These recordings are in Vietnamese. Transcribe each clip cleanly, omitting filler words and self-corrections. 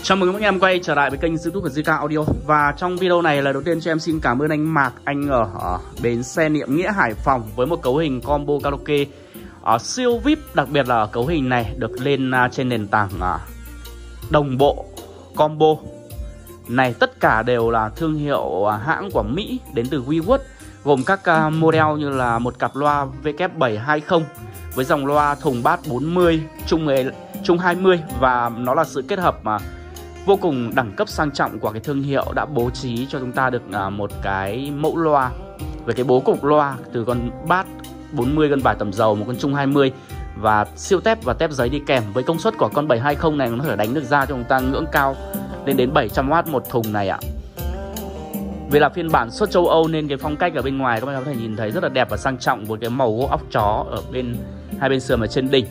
Chào mừng các anh em quay trở lại với kênh YouTube của JK Audio. Và trong video này là đầu tiên cho em xin cảm ơn anh Mạc, anh ở bến xe Niệm Nghĩa, Hải Phòng với một cấu hình combo karaoke siêu VIP. Đặc biệt là cấu hình này được lên trên nền tảng đồng bộ combo này. Tất cả đều là thương hiệu hãng của Mỹ đến từ WeWork, gồm các model như là một cặp loa WK720 với dòng loa thùng bass 40, trung 20, và nó là sự kết hợp mà vô cùng đẳng cấp sang trọng của cái thương hiệu đã bố trí cho chúng ta được một cái mẫu loa về cái bố cục loa, từ con bass 40 cân bài tầm dầu, một con trung 20 và siêu tép và tép giấy đi kèm. Với công suất của con 720 này nó có thể đánh được ra cho chúng ta ngưỡng cao lên đến 700W một thùng này ạ. Vì là phiên bản xuất châu Âu nên cái phong cách ở bên ngoài các bạn có thể nhìn thấy rất là đẹp và sang trọng với cái màu gỗ óc chó ở hai bên sườn và trên đỉnh.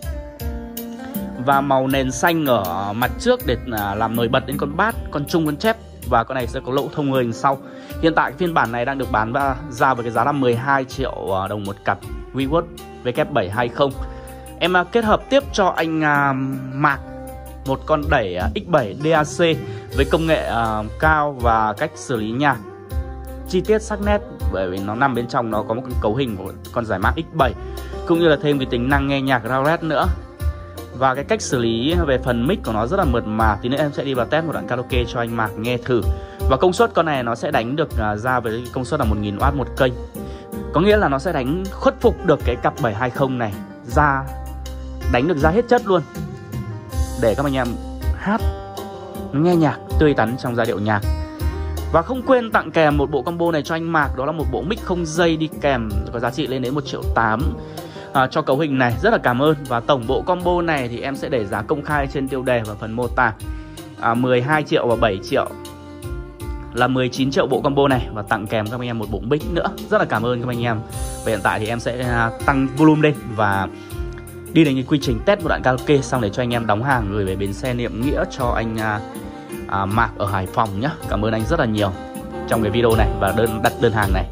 Và màu nền xanh ở mặt trước để làm nổi bật đến con bass, con trung, con chép. Và con này sẽ có lỗ thông hình sau. Hiện tại phiên bản này đang được bán ra với cái giá là 12 triệu đồng một cặp WeWork WK720. Em kết hợp tiếp cho anh Mạc một con đẩy X7 DAC với công nghệ cao và cách xử lý nhạc chi tiết sắc nét, bởi vì nó nằm bên trong nó có một cấu hình của con giải mã X7, cũng như là thêm cái tính năng nghe nhạc Rared nữa. Và cái cách xử lý về phần mic của nó rất là mượt mà. Tí nữa em sẽ đi vào test một đoạn karaoke cho anh Mạc nghe thử. Và công suất con này nó sẽ đánh được ra với công suất là 1000W một kênh. Có nghĩa là nó sẽ đánh khuất phục được cái cặp 720 này ra, đánh được ra hết chất luôn, để các anh em hát nghe nhạc tươi tắn trong giai điệu nhạc. Và không quên tặng kèm một bộ combo này cho anh Mạc, đó là một bộ mic không dây đi kèm có giá trị lên đến 1,8 triệu cho cấu hình này. Rất là cảm ơn. Và tổng bộ combo này thì em sẽ để giá công khai trên tiêu đề và phần mô tả 12 triệu và 7 triệu là 19 triệu bộ combo này, và tặng kèm các anh em một bộ mic nữa. Rất là cảm ơn các anh em. Và hiện tại thì em sẽ tăng volume lên và đi đến cái quy trình test một đoạn karaoke, xong để cho anh em đóng hàng gửi về bến xe Niệm Nghĩa cho anh Mạc ở Hải Phòng nhé. Cảm ơn anh rất là nhiều trong cái video này và đặt đơn hàng này.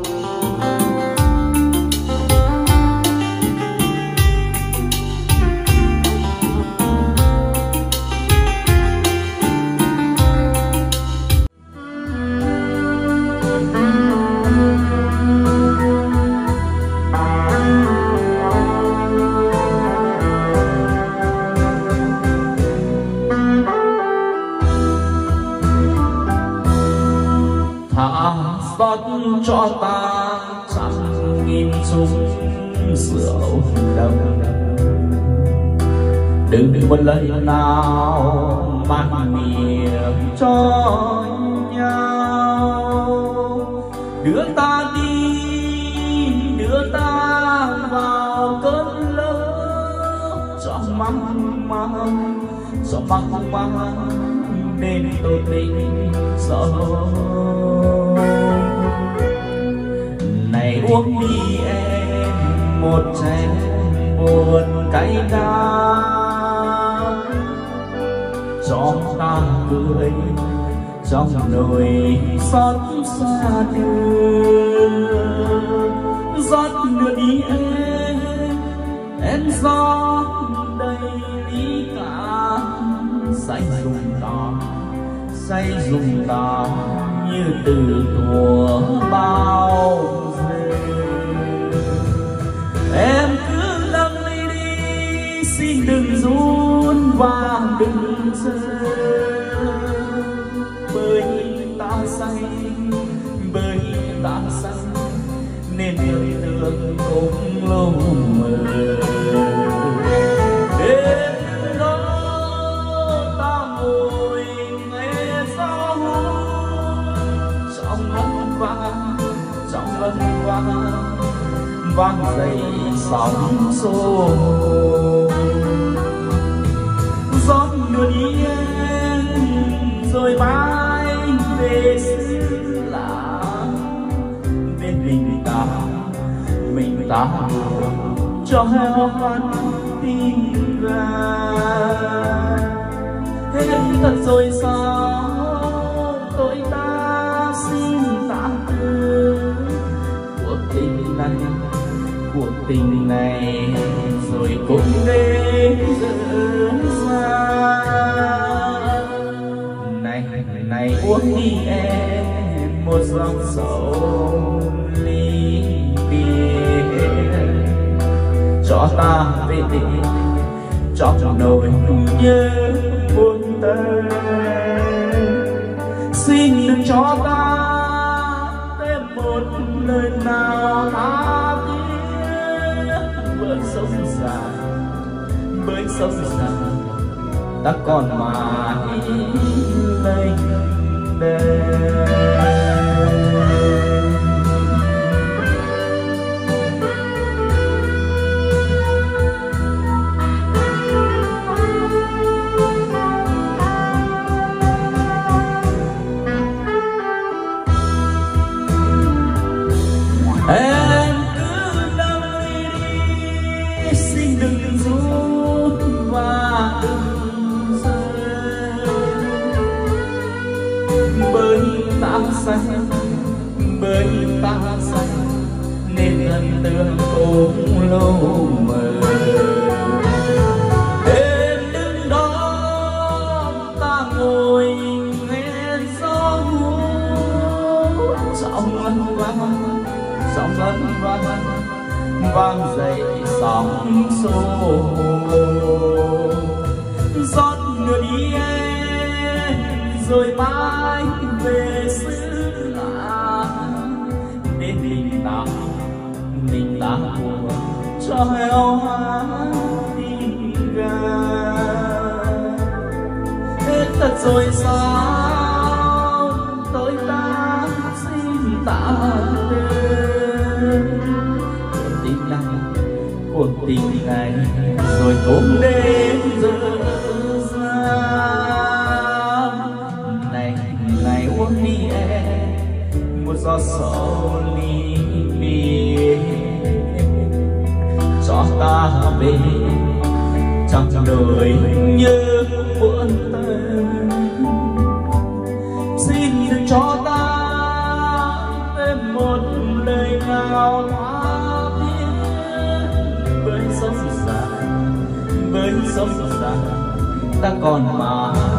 Xót cho ta trăm nghìn chung rượu đồng, đừng một lời nào mang miệng cho nhau. Đưa ta đi, đưa ta vào cơn lỡ, cho măng măng nên tôi tình sợ. Này uống đi em một chén buồn cay đắng, cho ta cười trong nỗi xót xa đưa. Rót nữa đi em rót đầy ly cả, say dùng ta như từ thuở bao giờ. Em cứ nâng ly đi, xin đừng run và đừng rơi, bởi ta say nên đời thương cũng lâu mơ. Đêm đó ta ngồi nghe gió trong ngân vang dậy sóng xô. Rót nữa đi em rồi bay về xứ lạ, bên mình ta cho heo hoan tình ra. Hết thật rồi sao tôi ta xin tạm từ cuộc tình này rồi cũng đến dở ra. dòng sầu ly biệt, cho ta về trong nỗi nhớ buồn tơ. Xin đừng cho ta thêm một lời nào tha thiết, bởi sống già ta còn mãi lênh đênh. Em cứ nâng ly đi, xin đừng rút và đừng rơi, bởi ta say nên ân tương cũng lâu mờ. Em đứng đó ta ngồi nghe gió hú, giọng ân vang dậy sóng xô. Giót ngựa đi em rồi mãi về xứ lạ, đến mình ta buồn cho heo hái đi gà. Hết thật rồi sao tới ta xin ta cuộc tình này rồi ôm đêm dở dang. Này uống đi em một giọt sầu ly biệt, cho ta về trong đời nhớ buồn tơ. Xin đừng cho ta thêm một lời nào tha thiết, bởi sống già ta còn mãi